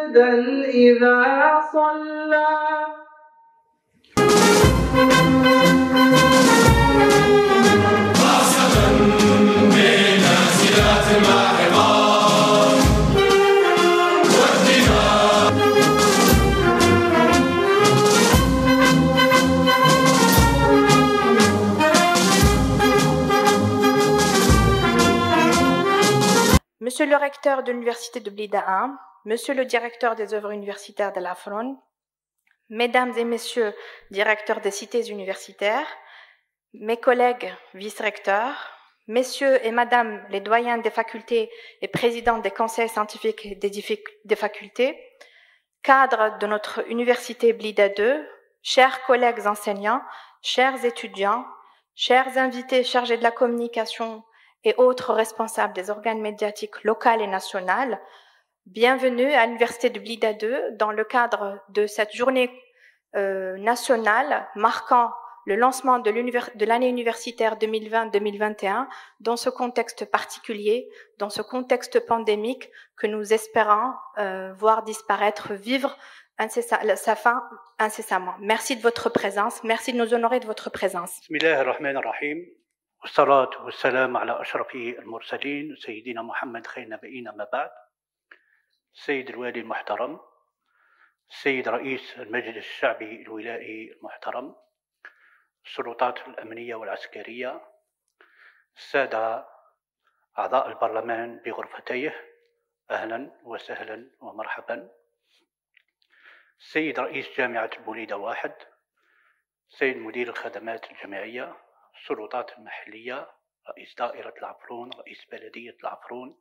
عبدا إذا صلى. Monsieur le recteur de l'Université de Blida 1, Monsieur le directeur des œuvres universitaires de l'Afron, Mesdames et Messieurs directeurs des cités universitaires, mes collègues vice-recteurs, Messieurs et Madame les doyens des facultés et présidents des conseils scientifiques des facultés, cadres de notre Université Blida 2, chers collègues enseignants, chers étudiants, chers invités chargés de la communication et autres responsables des organes médiatiques locaux et nationaux, bienvenue à l'Université de Blida 2 dans le cadre de cette journée nationale marquant le lancement de l'année universitaire 2020-2021 dans ce contexte particulier, dans ce contexte pandémique que nous espérons voir disparaître, vivre sa fin incessamment. Merci de votre présence, merci de nous honorer de votre présence. Bismillahirrahmanirrahim. والصلاة والسلام على أشرف المرسلين سيدنا محمد خير نبيين أما بعد. السيد الوالي المحترم، السيد رئيس المجلس الشعبي الولائي المحترم، السلطات الأمنية والعسكرية، السادة أعضاء البرلمان بغرفتيه، أهلا وسهلا ومرحبا. السيد رئيس جامعة بوليدة 1، السيد مدير الخدمات الجامعية، السلطات المحلية، رئيس دائرة العفرون، رئيس بلدية العفرون،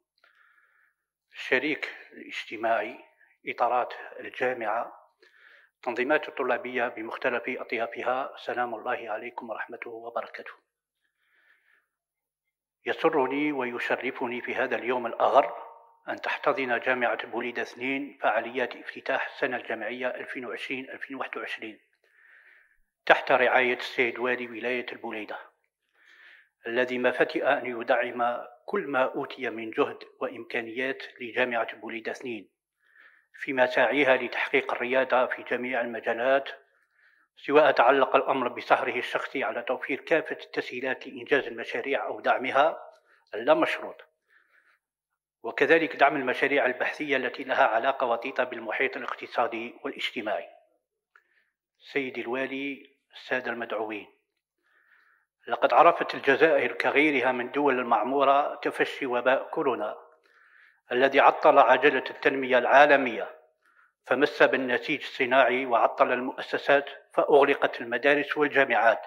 الشريك الاجتماعي، إطارات الجامعة، تنظيمات الطلابية بمختلف أطيافها، سلام الله عليكم ورحمته وبركاته. يسرني ويشرفني في هذا اليوم الأغر أن تحتضن جامعة بوليدة 2 فعاليات افتتاح السنة الجامعية 2020-2021 تحت رعاية السيد والي ولاية البوليدة، الذي ما فتئ أن يدعم كل ما أوتي من جهد وإمكانيات لجامعة بوليدة 2 في مساعيها لتحقيق الريادة في جميع المجالات، سواء تعلق الأمر بسهره الشخصي على توفير كافة التسهيلات لإنجاز المشاريع أو دعمها اللامشروط، وكذلك دعم المشاريع البحثية التي لها علاقة وطيدة بالمحيط الاقتصادي والاجتماعي. سيدي الوالي، السادة المدعوين، لقد عرفت الجزائر كغيرها من دول المعمورة تفشي وباء كورونا الذي عطل عجلة التنمية العالمية، فمس بالنسيج الصناعي وعطل المؤسسات، فأغلقت المدارس والجامعات،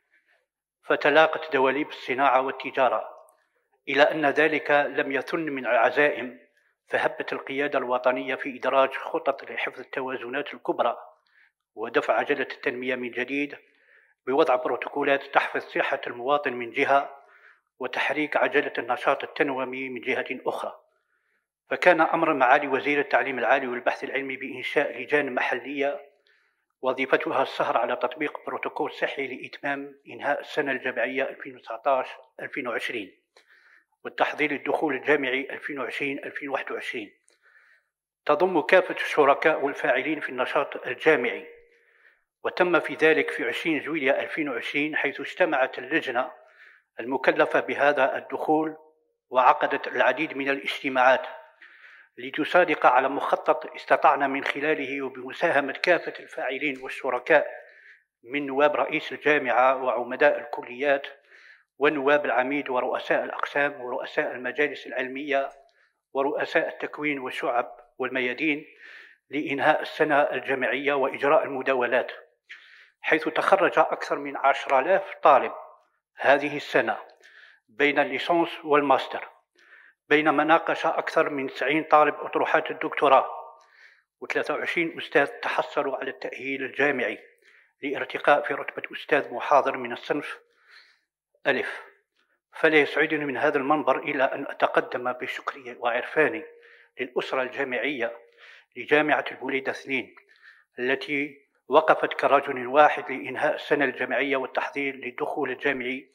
فتلاقت دواليب الصناعة والتجارة، إلى أن ذلك لم يثن من العزائم، فهبت القيادة الوطنية في إدراج خطط لحفظ التوازنات الكبرى ودفع عجلة التنمية من جديد بوضع بروتوكولات تحفظ صحة المواطن من جهة، وتحريك عجلة النشاط التنموي من جهة أخرى. فكان أمر معالي وزير التعليم العالي والبحث العلمي بإنشاء لجان محلية وظيفتها السهر على تطبيق بروتوكول صحي لإتمام إنهاء السنة الجامعية 2019-2020 والتحضير للدخول الجامعي 2020-2021، تضم كافة الشركاء والفاعلين في النشاط الجامعي. وتم في ذلك في 20 جويلية 2020، حيث اجتمعت اللجنة المكلفة بهذا الدخول وعقدت العديد من الاجتماعات لتصادق على مخطط استطعنا من خلاله وبمساهمة كافة الفاعلين والشركاء من نواب رئيس الجامعة وعمداء الكليات ونواب العميد ورؤساء الأقسام ورؤساء المجالس العلمية ورؤساء التكوين والشعب والميادين لإنهاء السنة الجامعية وإجراء المداولات، حيث تخرج أكثر من 10,000 طالب هذه السنة بين الليسانس والماستر، بينما ناقش أكثر من 90 طالب أطروحات الدكتوراه، و23 أستاذ تحصلوا على التأهيل الجامعي لارتقاء في رتبة أستاذ محاضر من الصنف ألف. فلا يسعدني من هذا المنبر إلا أن أتقدم بشكري وعرفاني للأسرة الجامعية لجامعة البوليدة 2 التي وقفت كرجل واحد لإنهاء السنة الجامعية والتحضير للدخول الجامعي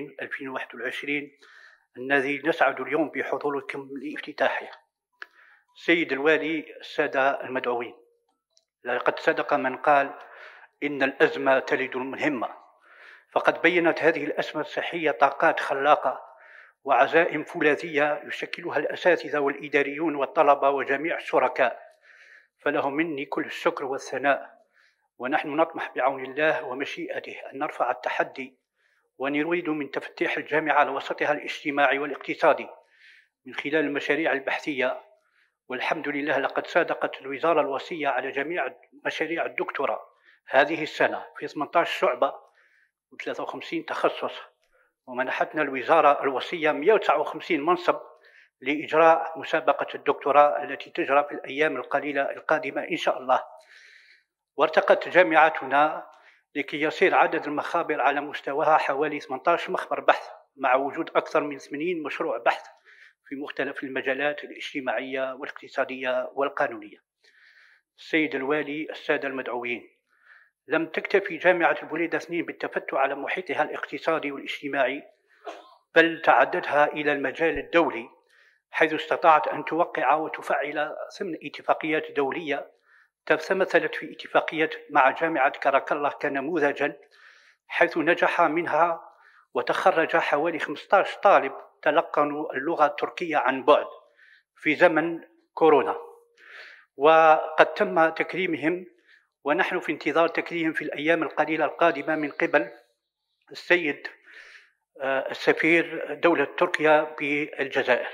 2020-2021 الذي نسعد اليوم بحضوركم لافتتاحه. سيد الوالي، السادة المدعوين، لقد صدق من قال إن الأزمة تلد المهمة، فقد بينت هذه الأزمة الصحية طاقات خلاقة وعزائم فولاذية يشكلها الأساتذة والإداريون والطلبة وجميع الشركاء، فلهم مني كل الشكر والثناء. ونحن نطمح بعون الله ومشيئته أن نرفع التحدي ونريد من تفتيح الجامعة على وسطها الاجتماعي والاقتصادي من خلال المشاريع البحثية. والحمد لله لقد صادقت الوزارة الوصية على جميع مشاريع الدكتوراه هذه السنة في 18 شعبة و53 تخصص، ومنحتنا الوزارة الوصية 159 منصب لإجراء مسابقة الدكتوراه التي تجرى في الأيام القليلة القادمة إن شاء الله. وارتقت جامعتنا لكي يصير عدد المخابر على مستواها حوالي 18 مخبر بحث، مع وجود أكثر من 80 مشروع بحث في مختلف المجالات الاجتماعية والاقتصادية والقانونية. السيد الوالي، السادة المدعوين، لم تكتفي جامعة البوليدة 2 بالتفتح على محيطها الاقتصادي والاجتماعي، بل تعددها إلى المجال الدولي، حيث استطاعت أن توقع وتفعل ضمن اتفاقيات دولية تمثلت في اتفاقية مع جامعة كاراكالله كنموذجا، حيث نجح منها وتخرج حوالي 15 طالب تلقنوا اللغة التركية عن بعد في زمن كورونا، وقد تم تكريمهم ونحن في انتظار تكريمهم في الأيام القليلة القادمة من قبل السيد السفير دولة تركيا بالجزائر.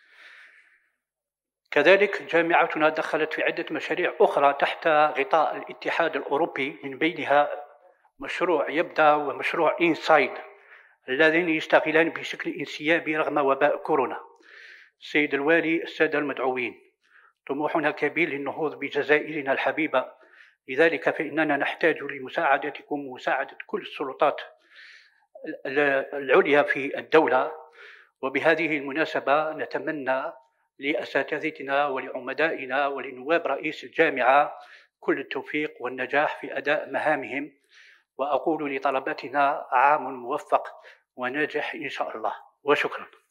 كذلك جامعتنا دخلت في عدة مشاريع أخرى تحت غطاء الاتحاد الأوروبي، من بينها مشروع يبدأ ومشروع إنسايد اللذين يشتغلان بشكل انسيابي رغم وباء كورونا. السيد الوالي، السادة المدعوين، طموحنا كبير للنهوض بجزائرنا الحبيبة، لذلك فإننا نحتاج لمساعدتكم ومساعدة كل السلطات العليا في الدولة. وبهذه المناسبة نتمنى لأساتذتنا ولعمدائنا ولنواب رئيس الجامعة كل التوفيق والنجاح في أداء مهامهم، وأقول لطلبتنا عام موفق وناجح إن شاء الله، وشكرا.